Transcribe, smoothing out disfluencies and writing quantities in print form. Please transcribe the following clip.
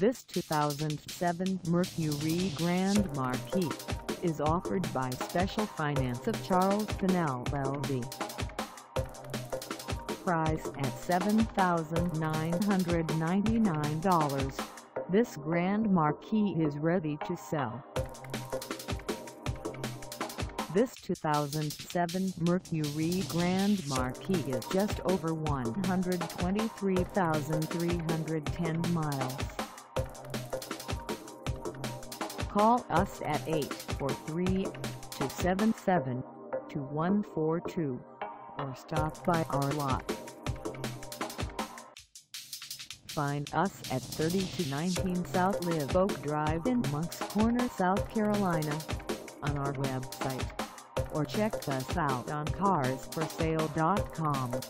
This 2007 Mercury Grand Marquis is offered by Special Finance of Charleston LLC. Price at $7,999, this Grand Marquis is ready to sell. This 2007 Mercury Grand Marquis is just over 123,310 miles. Call us at 843-277-2142 or stop by our lot. Find us at 3219 South Live Oak Drive in Moncks Corner, South Carolina, on our website, or check us out on carsforsale.com.